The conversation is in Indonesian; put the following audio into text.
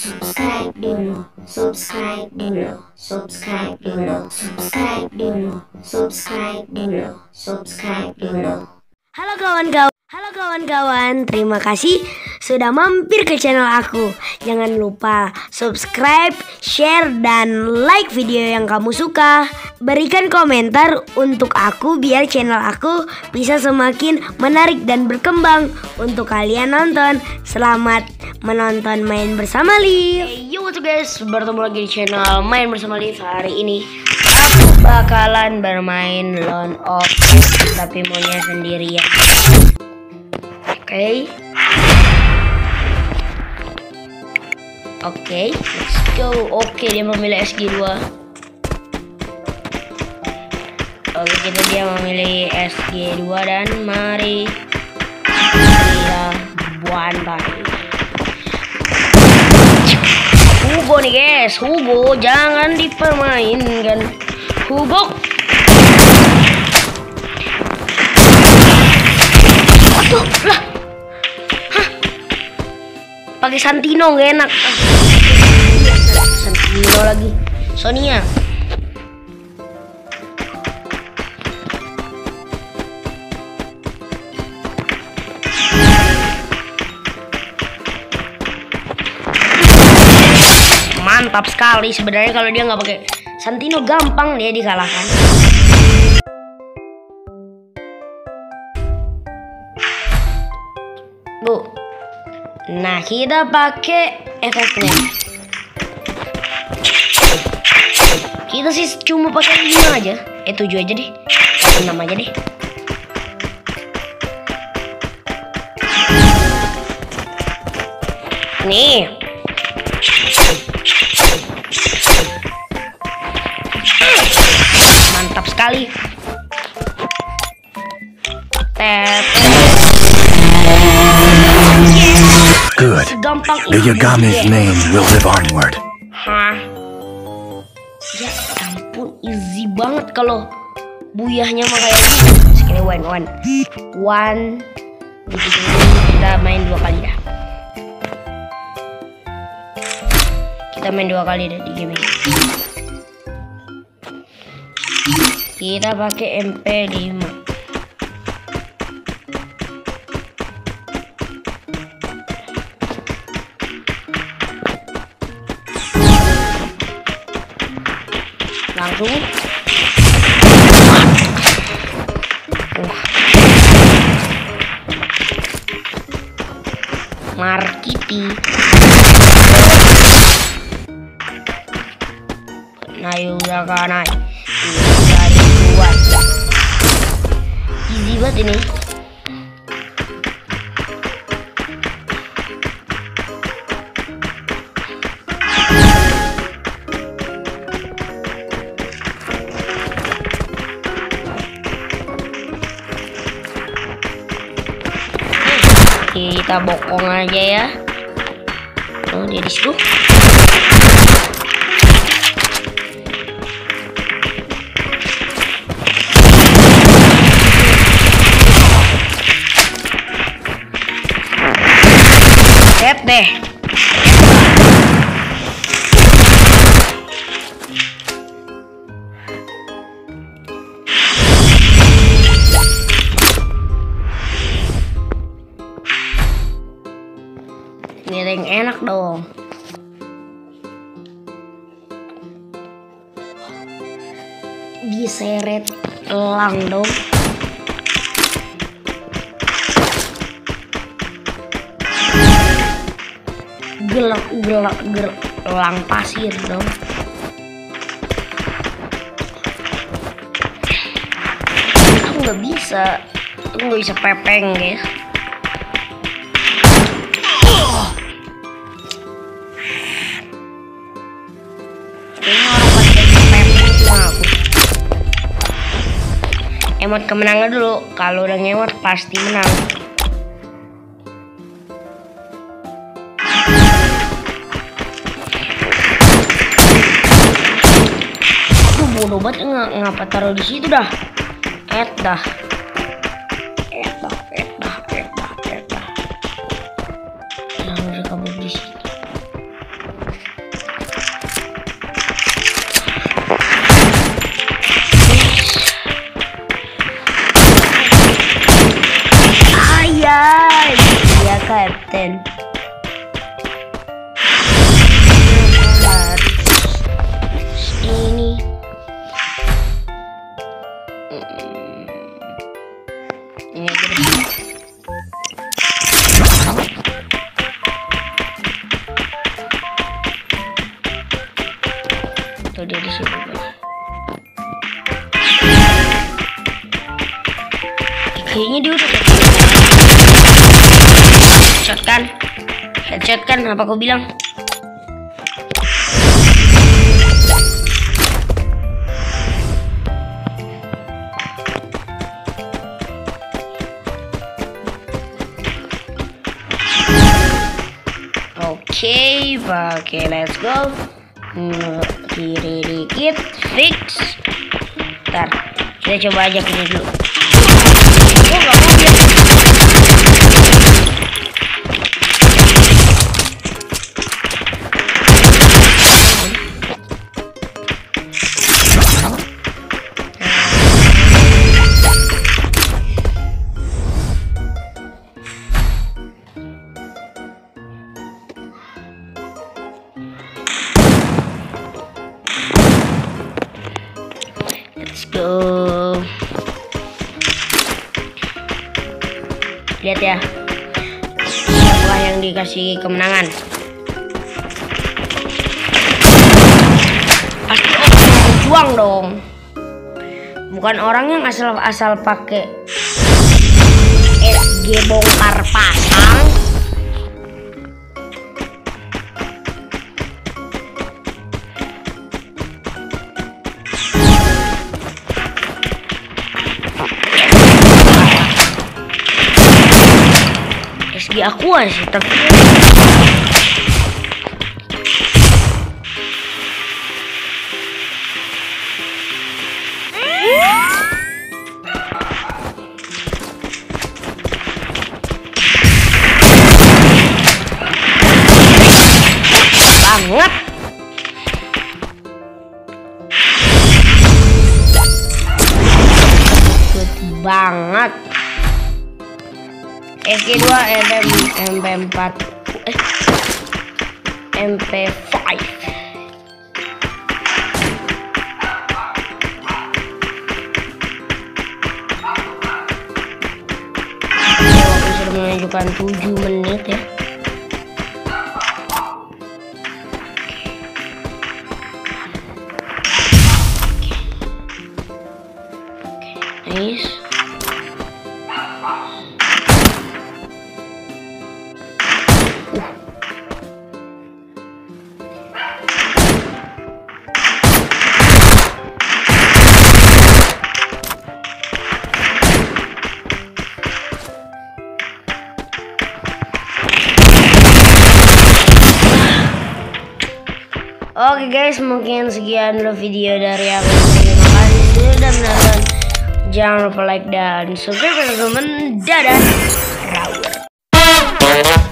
subscribe dulu, subscribe dulu, subscribe dulu, subscribe dulu, subscribe dulu, subscribe dulu. Halo kawan-kawan, terima kasih sudah mampir ke channel aku. Jangan lupa subscribe, share, dan like video yang kamu suka. Berikan komentar untuk aku biar channel aku bisa semakin menarik dan berkembang untuk kalian nonton. Selamat menonton Main Bersama Liv. Hey, yo what's up guys, bertemu lagi di channel Main Bersama Liv. Hari ini aku bakalan bermain Lone of Us, tapi maunya sendirian. Oke, let's go. Oke, dia memilih SG2. Oke, dia memilih SG2 dan mari kita bantai. Hugo nih guys, Hugo jangan dipermainkan. Hugo. Aduh, lah. Pakai Santino gak enak. Santino lagi. Sonia. Mantap sekali sebenarnya kalau dia nggak pakai Santino, gampang dia dikalahkan. Bu. Nah, kita pakai efeknya. Kita sih cuma pakai 5 aja. 7 aja deh. 6 aja deh. Nih. Mantap sekali. Good. The Yagami's name will live onward. Hah? Ya ampun, easy banget kalau buyahnya mah kayak gini. Sekali one. Kita main 2 kali dah. Kita main 2 kali dah di game ini. Kita pakai MP5. Langsung. Markiti. Nayu udah kanai. Dari luar. Easy banget ini. Kita bokong aja ya. Oh, dia di situ. Set deh. Ini yang enak dong. Diseret elang dong. Gelang pasir dong. Aku nggak bisa pepeng guys. Emot kemenangan dulu. Kalau udah ngemot pasti menang. Aku bodoh banget ngapa taruh di situ dah. Dah. Yang udah kabur di situ. Tuh dia di situ. Kayaknya dia udah headshot kan apa aku bilang. Oke, pakai let's go. Kiri dikit, fix. Ntar kita coba aja ini dulu. Oh, gak mau dia. Let's go. Lihat ya, siapa yang dikasih kemenangan. Pasti orang yang berjuang dong, bukan orang yang asal pakai SG bongkar pasang. SG aku sih tapi banget. Good banget. SG2 MP4 MP5. Waktu sudah menunjukkan 7 menit ya. Nice. Oke guys, mungkin sekian dulu video dari aku. Terima kasih sudah menonton. Jangan lupa like dan subscribe teman-teman. Dadah.